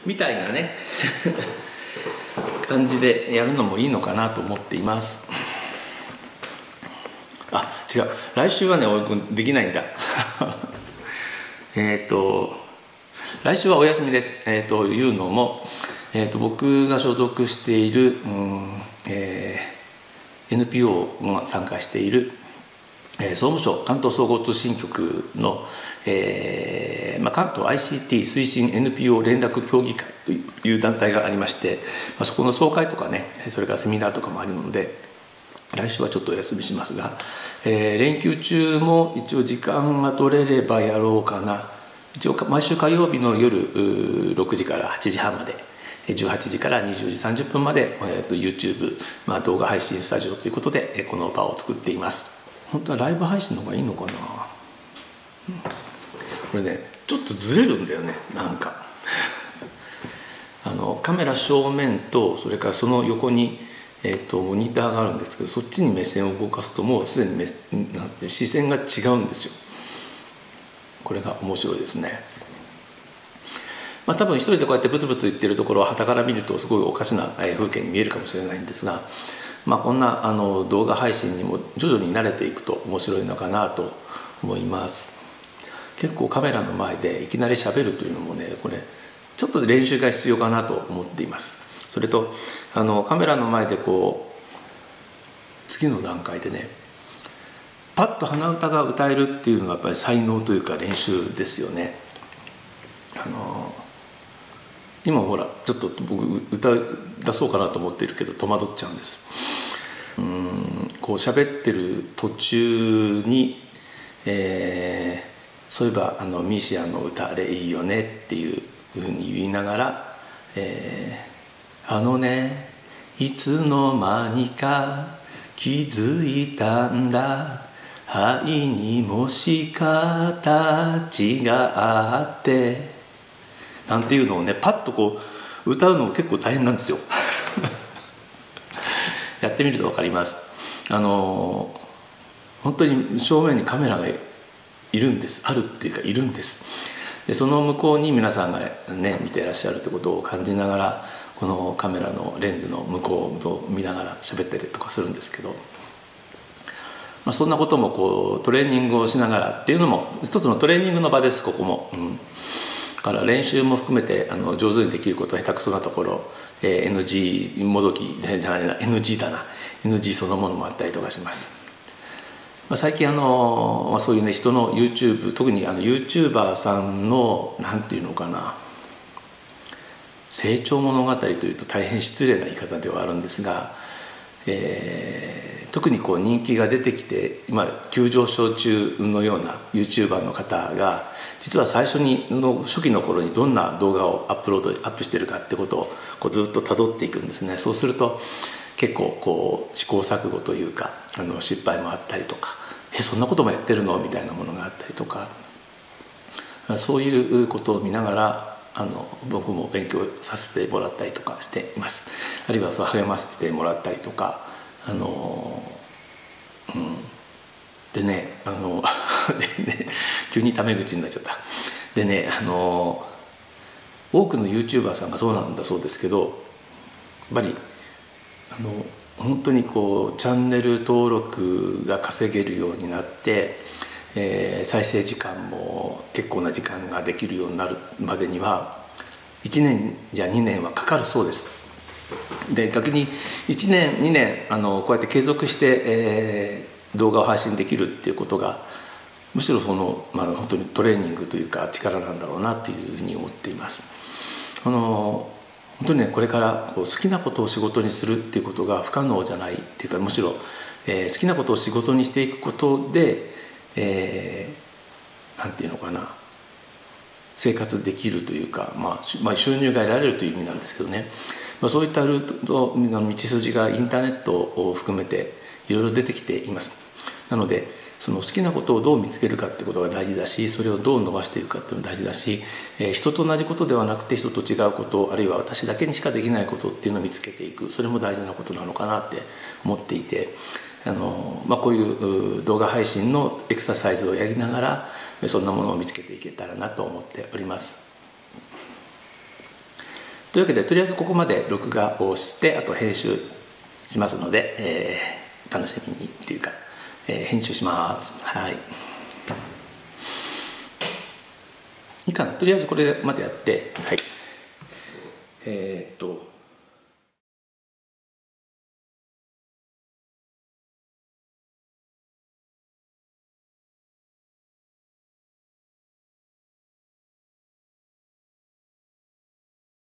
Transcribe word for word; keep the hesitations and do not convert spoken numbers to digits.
みたいなね感じでやるのもいいのかなと思っています。あ、違う、来週はね俺できないんだえっと来週はお休みです。えー、というのも、えー、と僕が所属している、うんえー、エヌピーオー が参加している、えー、総務省関東総合通信局の、えーまあ、関東 アイシーティー 推進 エヌピーオー 連絡協議会という団体がありまして、まあ、そこの総会とかね、それからセミナーとかもあるので来週はちょっとお休みしますが、えー、連休中も一応時間が取れればやろうかな。一応毎週火曜日の夜ろくじからはちじはんまで、じゅうはちじからにじゅうじさんじゅっぷんまで、えー、と YouTube、まあ、動画配信スタジオということでこの場を作っています。本当はライブ配信の方がいいのかな、うん、これねちょっとずれるんだよね。なんかあのカメラ正面とそれからその横に、えー、とモニターがあるんですけど、そっちに目線を動かすともうすでに目なんて視線が違うんですよ。これが面白いですね。まあ多分一人でこうやってブツブツ言ってるところを傍から見るとすごいおかしな風景に見えるかもしれないんですが、まあこんなあの動画配信にも徐々に慣れていくと面白いのかなと思います。結構カメラの前でいきなり喋るというのもね、これちょっと練習が必要かなと思っています。それとあのカメラの前でこう次の段階でね、パッと鼻歌が歌えるっていうのがやっぱり才能というか練習ですよね。あの今ほらちょっと僕歌出そうかなと思っているけど戸惑っちゃうんです。うんこう喋ってる途中に、えー、そういえばあのミーシアの歌あれいいよねっていうふうに言いながら、えー、あのねいつの間にか気づいたんだ、愛にもし形があってなんていうのをねパッとこう歌うのも結構大変なんですよやってみると分かります。あの本当に正面にカメラがいるんです。あるっていうかいるんです。でその向こうに皆さんがね見ていらっしゃるってことを感じながら、このカメラのレンズの向こうを見ながら喋ったりとかするんですけど、まあ、そんなこともこうトレーニングをしながらっていうのも一つのトレーニングの場です。ここも、うん、だから練習も含めてあの上手にできることは下手くそなところ、えー、エヌジー もどきじゃないな エヌジー だな エヌジー そのものもあったりとかします。まあ、最近あの、まあ、そういうね人の YouTube、 特にあの YouTuber さんのなんていうのかな、成長物語というと大変失礼な言い方ではあるんですが、えー、特にこう人気が出てきて今急上昇中のような YouTuber の方が実は最初にの初期の頃にどんな動画をアップロードアップしてるかってことをこうずっと辿っていくんですね。そうすると結構こう試行錯誤というかあの失敗もあったりとか、えそんなこともやってるのみたいなものがあったりとか、そういうことを見ながらあの僕も勉強させてもらったりとかしています。あるいはそう励ませてもらったりとか、あの、うん、でねあのでね急にタメ口になっちゃった。でねあの多くの YouTuber さんがそうなんだそうですけど、やっぱりあの本当にこうチャンネル登録が稼げるようになって、えー、再生時間も結構な時間ができるようになるまでにはいちねんじゃにねんはかかるそうです。で逆にいちねんにねんあのこうやって継続して、えー、動画を配信できるっていうことがむしろその、まあ、本当にトレーニングというか力なんだろうなというふうに思っています。あの本当にねこれからこう好きなことを仕事にするっていうことが不可能じゃないっていうか、むしろ、えー、好きなことを仕事にしていくことで、えー、なんていうのかな、生活できるというか、まあ、まあ収入が得られるという意味なんですけどね、まあ、そういったルートの道筋がインターネットを含めていろいろ出てきています。なのでその好きなことをどう見つけるかってことが大事だし、それをどう伸ばしていくかっていうのが大事だし、えー、人と同じことではなくて人と違うこと、あるいは私だけにしかできないことっていうのを見つけていく、それも大事なことなのかなって思っていて、あの、まあ、こういう動画配信のエクササイズをやりながらそんなものを見つけていけたらなと思っております。 というわけでとりあえずここまで録画をしてあと編集しますので、えー、楽しみにっていうか、えー、編集します。はい。いいかな、とりあえずこれまでやって、はい。